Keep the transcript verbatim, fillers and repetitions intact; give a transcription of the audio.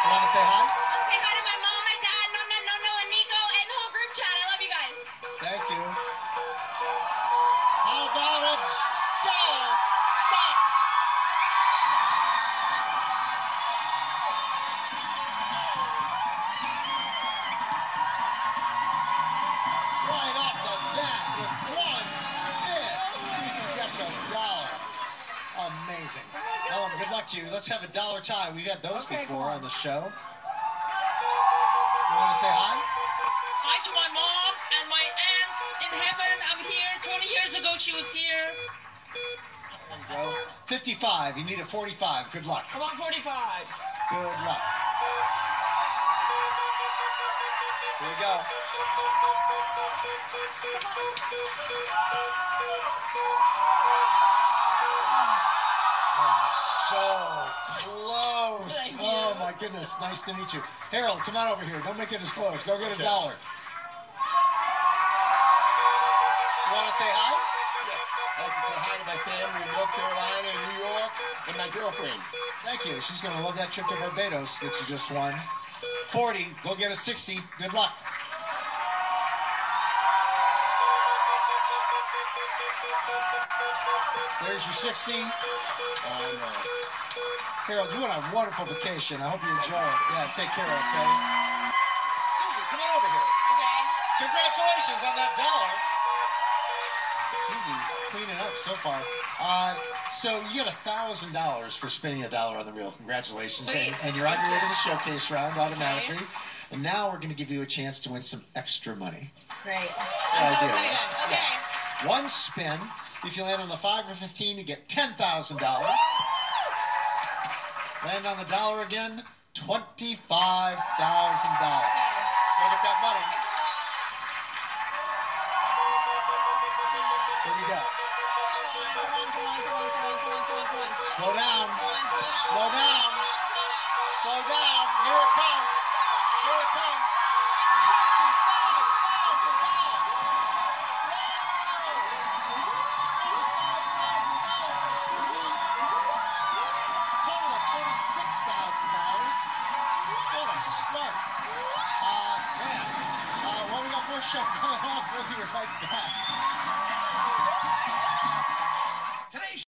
You want to say hi? I'll say hi to my mom, my dad, Nonna, Nono, and Nico, and the whole group chat. I love you guys. Thank you. How about a dollar? Stop! Right off the bat with one spin. Susie gets a dollar. Amazing. Well, good luck to you. Let's have a dollar tie. We've had those Okay, before come on on. the show. You want to say hi? Hi to my mom and my aunt in heaven. I'm here. twenty years ago, she was here. There you go. fifty-five. You need a forty-five. Good luck. Come on, forty-five. Good luck. Here we go. Oh, so close. Thank you. Oh, my goodness. Nice to meet you. Harold, come on over here. Don't make it as close. Go get a Okay. dollar. You want to say hi? Yes. I'd like to say hi to my family in North Carolina and New York and my girlfriend. Thank you. She's going to love that trip to Barbados that you just won. forty. Go get a sixty. Good luck. There's your sixty. Oh, no. Harold, you went on a wonderful vacation. I hope you enjoy it. Yeah, take care, okay? Susie, come on over here. Okay. Congratulations on that dollar. Susie's cleaning up so far. Uh, so you get a thousand dollars for spinning a dollar on the reel. Congratulations, and, and you're on your way to the showcase round automatically. Okay. And now we're going to give you a chance to win some extra money. Great. Yeah, I I'm so do. excited. Okay. One spin. If you land on the five or fifteen, you get ten thousand dollars. Land on the dollar again, twenty-five thousand dollars. Go get that money. Here we go. Come on, come on, come on, come on, come on, come on, come on. Slow down. Come on, come on. Slow down. Slow down. Here it comes. Here it comes. twenty-five thousand dollars. Total of twenty-six thousand dollars. What a start. Uh, man. Uh, well, we got more show coming up. We'll be right back.